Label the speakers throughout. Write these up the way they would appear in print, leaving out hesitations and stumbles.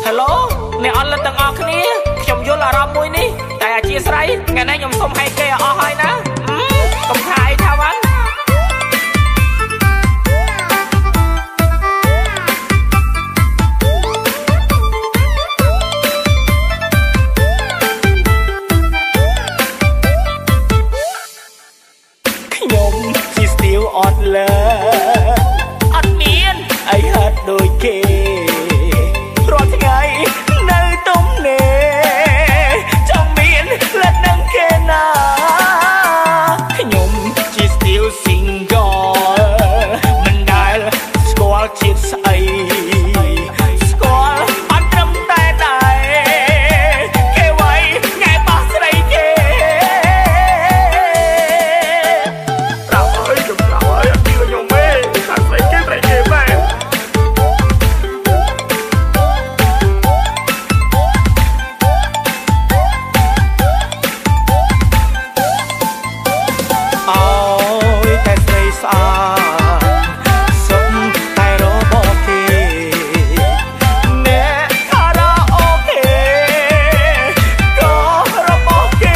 Speaker 1: Hello អ្នកអត់លិតទាំងអស់គ្នាខ្ញុំយល់អារម្មណ៍មួយនេះតែអធិស្ឋានថ្ងៃនេះខ្ញុំសុំឲ្យគេអស់ហើយណាកុំថាអីថាវ៉ាន់ខ្ញុំជាស្ទៀវអត់លើអត់មានអីហត់ដូចគេរាល់ថ្ងៃនៅទំនេរចង់មានលិតនឹងគេណាខ្ញុំជាស្ទៀវ single មិនដែលស្គាល់ជាតិស្អីស្គាល់អត់ត្រឹមតែដែរគេໄວថ្ងៃបោះស្រីគេប្រាប់អើយខ្ញុំប្រាប់អើយអត់ជឿខ្ញុំទេខាងស្រីគេបែបស្អាតសុំតែរបស់គេអ្នកខារ៉ាអូខេក៏របស់គេ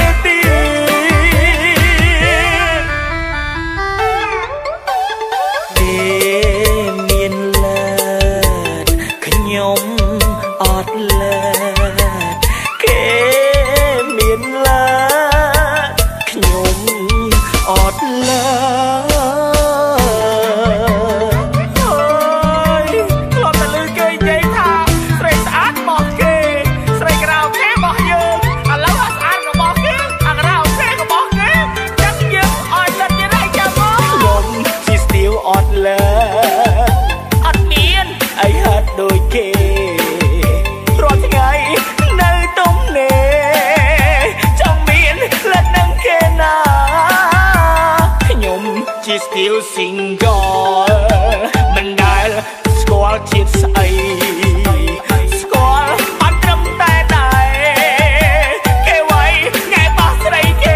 Speaker 1: ទៀតមានលើតខ្ញុំអត់លើតគេមានលើតខ្ញុំអត់លើអត់មានអីហត់ដូចគេរាល់ថ្ងៃនៅទំនេរចង់មានលិតនឹងគេណាខ្ញុំជាស្ទៀវ single មិនដែលស្គាល់ជាតិស្អីស្គាល់អត់ត្រឹមតែដែរគេໄວថ្ងៃបោះស្រីគេ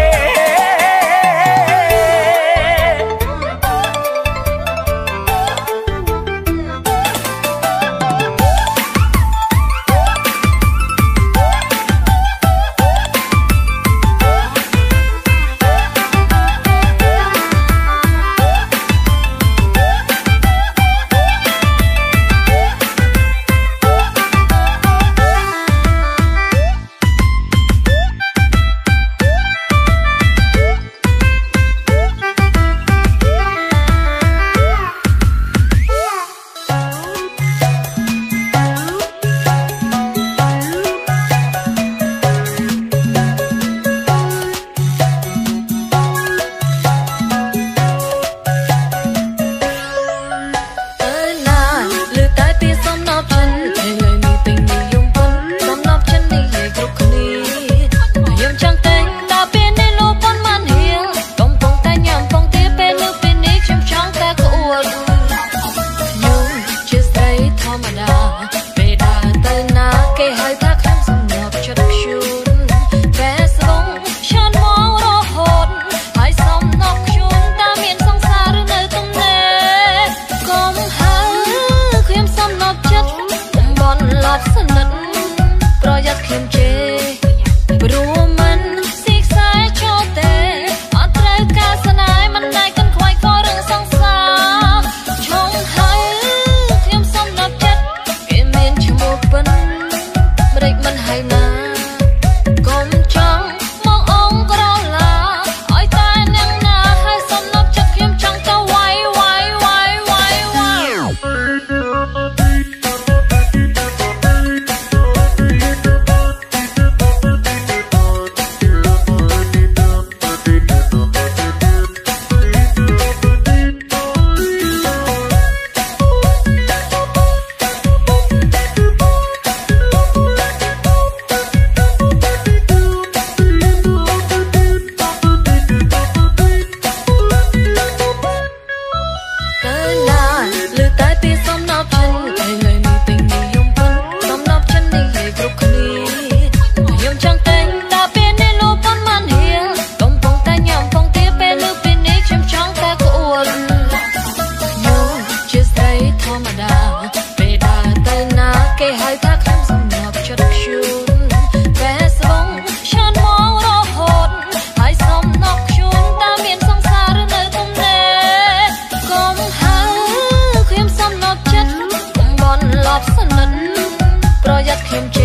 Speaker 1: គេហៅថាខ្ញុំសំណប់
Speaker 2: ខ្ញុំ